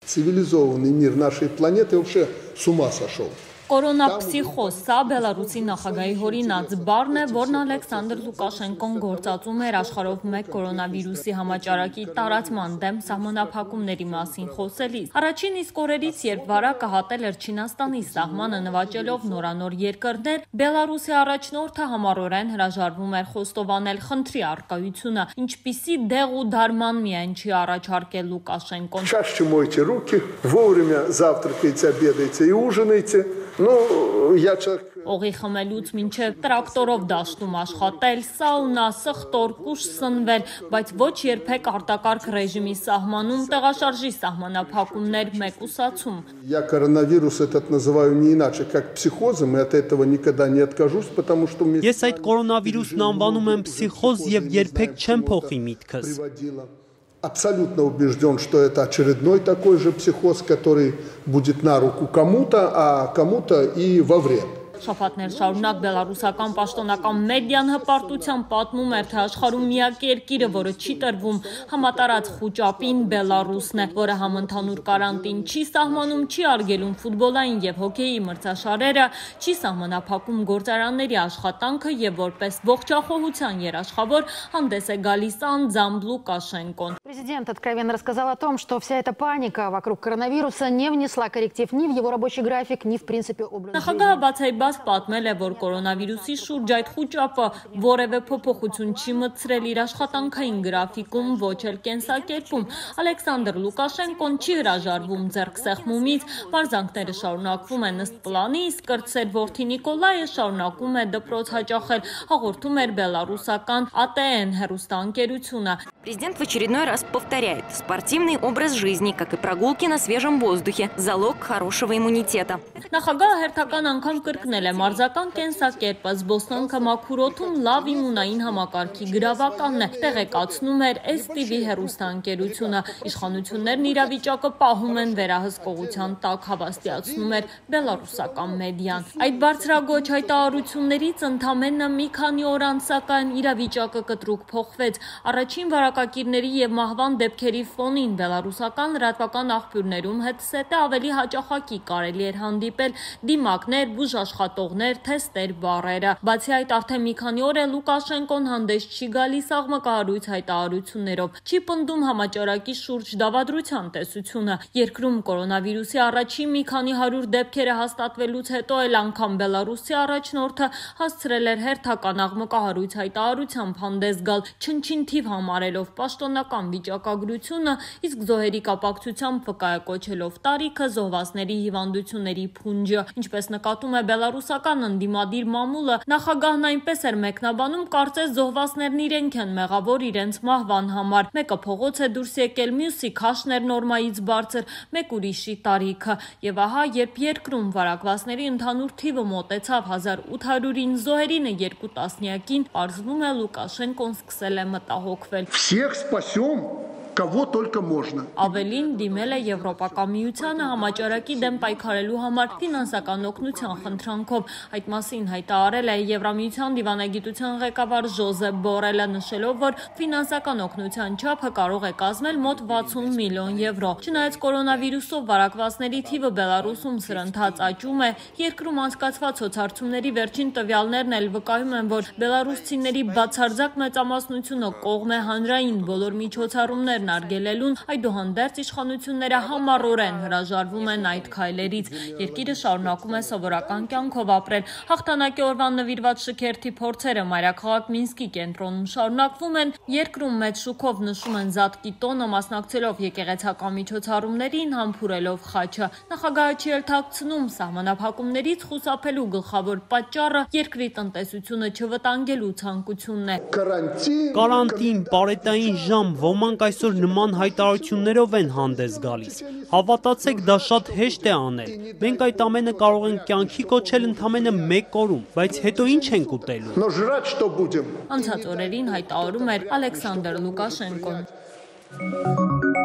Цивилизованный мир нашей планеты вообще с ума сошел. Կորոնապսիխոզ, սա Բելարուսի նախագահի հորինած բառն է, որն Ալեքսանդր Լուկաշենկոն գործածում էր աշխարհով մեկ կորոնավիրուսի համաճարակի տարածման դեմ սահմանափակումների մասին խոսելիս։ Առաջին իսկ օրերից, երբ վարակը հատել էր Չինաստանի սահմանը նվաճելով նորանոր երկրներ, Բելարուսի առաջնորդը համառորեն հրաժարվում էր խոստովանել խնդրի առկայությունը, ինչպիսի դեղ ու դարման միայն չի առաջարկել Լուկաշենկոն։ Чаще мойте руки, вовремя завтракайте, обедайте и ужинайте. Օղի խմելուց մինչև տրակտորով դաշտում աշխատել, սաունա, սխտոր, կուշ սնվել, բայց ոչ երբեք արտակարգ ռեժիմի սահմանում տեղաշարժի սահմանափակումներ մեկուսացում։ Я коронавирус этот называю не иначе, как психозом, и от этого никогда не откажусь, потому что Ես այդ կորոնավիրուսն անվանում եմ психоз եւ երբեք չեմ փոխի միտքս։ Абсолютно убежден, что это очередной такой же психоз, который будет на руку кому-то, а кому-то и во вред. Շաբաթներ շարունակ բելարուսական պաշտոնական մեդիան հպարտությամբ պատմում էր, թե աշխարհում միակ երկիրը, որը չի տրվում համատարած խուճապին, Բելարուսն է, որը համընդհանուր կարանտին չի սահմանում, չի արգելում ֆուտբոլային եւ հոկեյի մրցաշարերը, չի սահմանափակում գործարանների աշխատանքը եւ որպես ողջախոհության երաշխավոր հանդես է գալիս անձամբ Լուկաշենկոն։ Президент откровенно рассказал о том, что вся эта паника вокруг коронавируса не внесла корректив ни в его рабочий график, ни в принципе образ жизни. Պատմել է, որ կորոնավիրուսի շուրջ այդ խուճապը որևէ փոփոխություն չի մտցրել իր աշխատանքային գրաֆիկում, ոչ էլ կենսակերպում։ Ալեքսանդր Լուկաշենկոն չի հրաժարվում ձեռքսեղմումից, մարզանքները շարունակվում են ըստ պլանի, իսկ կրտսեր որդի Նիկոլայը շարունակում է դպրոց հաճախել, հաղորդում էր բելարուսական ATN հեռուստաընկերությունը։ Президент в очередной раз повторяет: спортивный образ жизни, как и прогулки на свежем воздухе, залог хорошего иммунитета. Նախագահը հերթական անգամ կրկնել է մարզական կենսակերպը, զբոսանքը մաքուր օդում լավ իմունային համակարգի գրավականն է, տեղեկացնում էր STV հեռուստաընկերությունը։ Իշխանություններն իրավիճակը պահում են վերահսկողության տակ, հավաստիացնում էր բելարուսական մեդիան։ Այդ բարձրագույն հայտարարություններից ընդամենը մի քանի օր անց սակայն իրավիճակը կտրուկ փոխվեց։ Առաջին վարակակիրների եւ մահվան դեպքերի ֆոնին բելարուսական լրատվական աղբյուրներում հետսետը ավելի հաճախակի կարելի էր հանդիպել դիմակներ, բուժաշխատողներ, թեստեր, բառերը։ Բացի այդ, արդեն մի քանի օր է Լուկաշենկոն հանդես չի գալիս աղմկահարույց հայտարարություններով, չի պնդում համաճարակի շուրջ դավադրության տեսությունը։ Երկրում կորոնավիրուսի առաջին մի քանի 100 դեպքերը հաստատվելուց հետո էլ անգամ Բելարուսի առաջնորդը հասցրել էր հերթական աղմկահարույց հայտարարությամբ հանդես գալ, չնչին թիվ համարելով պաշտոնական վիճակագրությունը, իսկ զոհերի կապակցությամբ վկայակոչելով տարիքը, զոհվածների հիվանդությունների փունջը։ Ինչպես նկատում է բելարուսական ընդդիմադիր մամուլը, նախագահն այնպես էր մեկնաբանում, կարծես զոհվածներն իրենք են մեղավոր իրենց մահվան համար։ Մեկը փողոց է դուրս եկել, մյուսի քաշն էր նորմայից բարձր, մեկ ուրիշի տարիքը։ Եվ ահա, երբ երկրում վարակվածների ընդհանուր թիվը մոտեցավ 1800-ին, զոհերինը 2 տասնյակին, պարզվում է Լուկաշենկոն սկսել է մտահոգվել։ Всех спасем, кого только можно. Ավելին դիմել է Եվրոպական միությանը համաճարակի դեմ պայքարելու համար ֆինանսական օգնության խնդրանքով։ Այդ մասին հայտարարել է Եվրամիության դիվանագիտության ղեկավար Ժոզեփ Բորելը, նշելով, որ ֆինանսական օգնության չափը կարող է կազմել մոտ 60 միլիոն եվրո։ Չնայած կորոնավիրուսով վարակվածների թիվը Բելարուսում սրընթաց աճում է, երկրում անցկացված սոցհարցումների վերջին տվյալներն էլ վկայում են, որ բելարուսցիների բացարձակ մեծամասնությունը կողմ է հանրային բոլոր միջոցառումներն արգելելուն, այդուհանդերձ իշխանությունները համառորեն հրաժարվում են այդ քայլերից։ Երկիրը շարունակում է սովորական կյանքով ապրել։ Հաղթանակի օրվան նվիրված շքերթի փորձերը մայրաքաղաք Մինսկի կենտրոնում շարունակվում են։ Երկրում մեծ շուկով նշում են Զատկի տոնը, մասնակցելով եկեղեցական միջոցառումներին, համբուրելով խաչը։ Նախագահը չի էլ թաքցնում սահմանափակումներից խուսափելու գլխավոր պատճառը երկրի տնտեսությունը չվտանգելու ցանկությունն է։ Կարանտին, պարետային ժամ, ոմանք այսօր նման հայտարարություններով են հանդես գալիս։ Հավատացեք, դա շատ հեշտ է անել։ Մենք այդ ամենը կարող ենք կյանքի կոչել ընդամենը 1 օրում, բայց հետո ինչ ենք ուտելու։ Անցած օրերին հայտարարում էր Ալեքսանդր Լուկաշենկոն։